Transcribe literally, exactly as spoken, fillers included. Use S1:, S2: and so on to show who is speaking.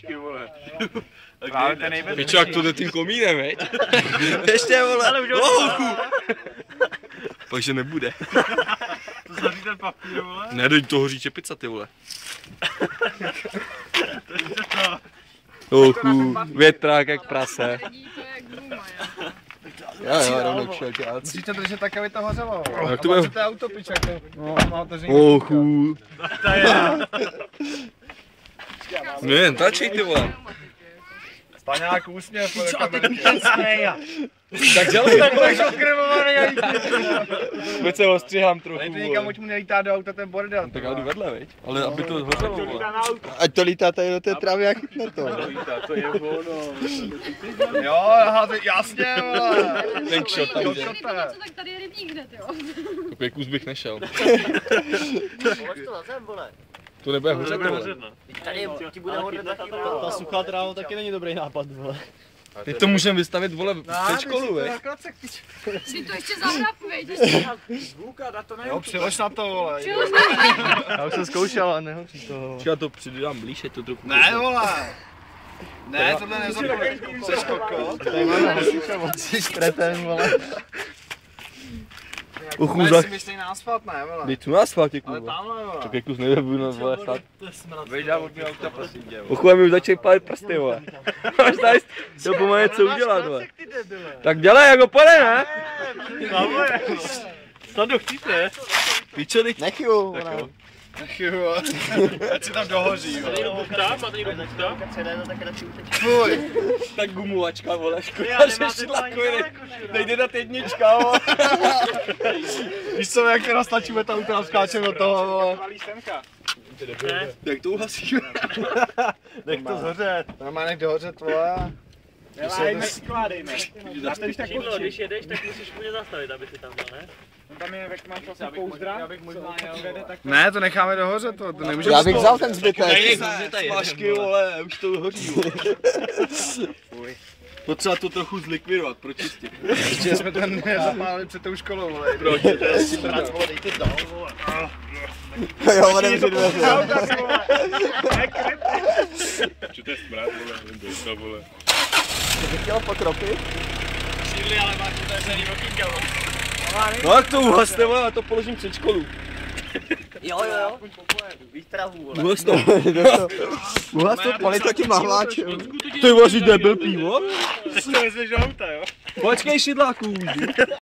S1: Počkej, vole.
S2: Právě ten největší.
S3: Pičo, jak to jde tím komínem, veď? Ještě, vole.
S1: Ale už
S3: oh, takže nebude.
S2: To zaří ten papír, vole.
S3: Ne, do toho hoří čepica, ty vole. Ochu, větrák jak prase. Jo, jo, rovnou kšelťác.
S2: Musíte držet tak, aby to hořelo.
S3: Jak to bude?
S2: To je autopič, jako. No, má otevřený.
S3: Ochu.
S2: To je.
S3: No jen tačej, ty vole.
S2: Staňák úsměv.
S1: Pičo, a teď mi ten smeja.
S3: Tak dělej.
S2: Tak budeš okrvovaný.
S3: Pojď se ostřihám trochu,
S2: Tady to někam, ať mu nelítá do auta ten bordel.
S3: Tak já jdu vedle, veď? Ale aby to hořelo, vole.
S4: Ať to lítá tady do té trávy a chytne to.
S1: To je ono.
S2: Jo, aha, to jasně, vole.
S3: Ten kšot tam jde.
S5: Tak tady je rybník hned, jo.
S3: Takový kus bych nešel.
S6: Polož to na zem, vole.
S3: To nebude hořet, vole.
S6: Tady ti bude hořet taky,
S4: Ta suchá tráva taky není dobrý nápad, vole.
S3: Teď to můžeme vystavit, vole, před školu, veď?
S5: Si to ještě zavrap, veď.
S1: Zvuka, dá to na
S2: Jo, přilož na to, vole.
S4: Já už jsem zkoušel, ale nehoří to.
S3: Já to přidám blíž, je to trochu.
S2: Ne, vole. Ne, tohle nezapomeň. Jseš koko.
S4: Tady máme hasiče moci s tretem, vole.
S3: Uchu,
S2: Ne, si myslí na asfalt, ne, vole.
S3: Teď tu na asfaltě,
S2: Ale
S3: kurva.
S2: tamhle, vole.
S3: Tak kus nebudu na vole stát.
S2: Vyjdá od mě auta, prosím tě, vole.
S3: Uchu, mi už začali pálit prsty, vole. Až tady to pomalu něco udělat, vole. Tak dělej, jak ho pojde, ne?
S1: Snad chcíte?
S3: Pičo, teď.
S4: Nechyju, vole.
S2: Ach jo, ať si tam dohoří,
S1: Tady
S2: vole.
S1: jenom bukta, máte někdo bukta?
S2: Fuj.
S3: Tak gumovačka, vole, škoda, že šlakový nejde na jednička, vole.
S2: Víš co, jak teda stačíme tam auta a skáčeme do toho, vole.
S3: Jak to uhasíme?
S2: Nech to zhořet. Normálně nech dohořet, vole.
S1: Dejme, skládejme. Šidlo, když jedeš, tak musíš úplně zastavit, aby si tam dal, ne?
S2: Tam je, jak máš vlastně pouzdra. Já bych možná jel. Ne, to necháme dohořet, to, to nemůžeme.
S4: Já bych vzal ten zbytek.
S3: Smažky, vole, už to hoří, vole. Potřeba to trochu zlikvidovat, pročistit.
S2: Ještě jsme to nezapálili před tou školou, vole.
S3: Proč? To je si
S6: Brát, vole, dej to dál, vole.
S4: Jo, otevři dveře.
S3: Co to je smrát, vole, dojka, vole.
S4: To bych chtěl pokropit.
S1: Šidli, ale máš to tady okýnka, vole.
S3: No jak to uhasne, vole, já to položím před školu.
S6: Jo, jo, jo. Víš travu, vole.
S3: Uhas to.
S4: Uhas to, pali to tím mahláčem.
S3: Ty vaří debil pivo?
S1: Tak to vezmeš do auta, jo?
S3: Počkej, šidláku.